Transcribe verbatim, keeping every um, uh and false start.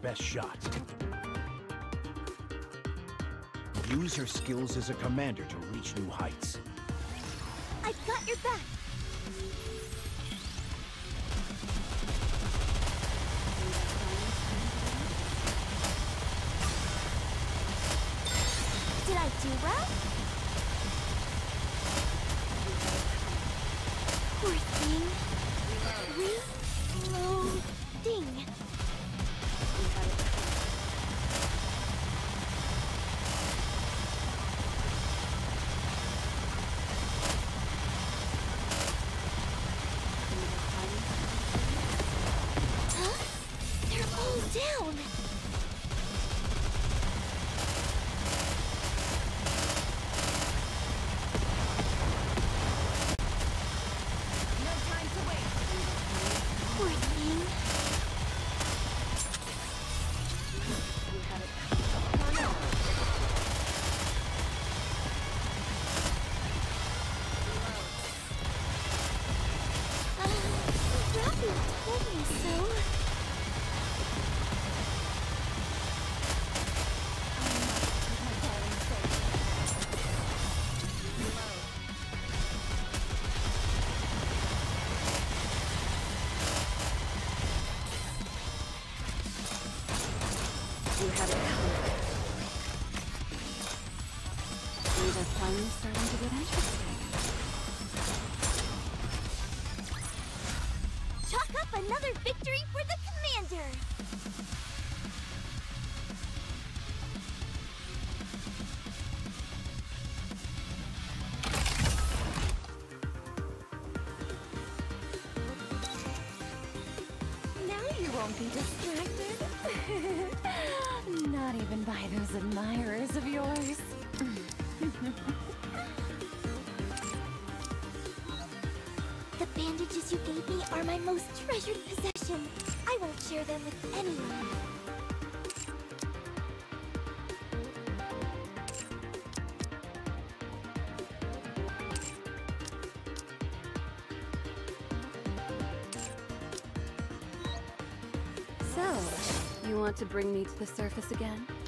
best shot. Use your skills as a commander to reach new heights. I've got your back! Did I do well? Poor thing. Reloading. Huh? They're all down. You have it covered. Things are finally starting to get interesting. Chalk up another victory for the commander! Now you won't be distracted. Not even by those admirers of yours. The bandages you gave me are my most treasured possession. I won't share them with anyone. So, you want to bring me to the surface again?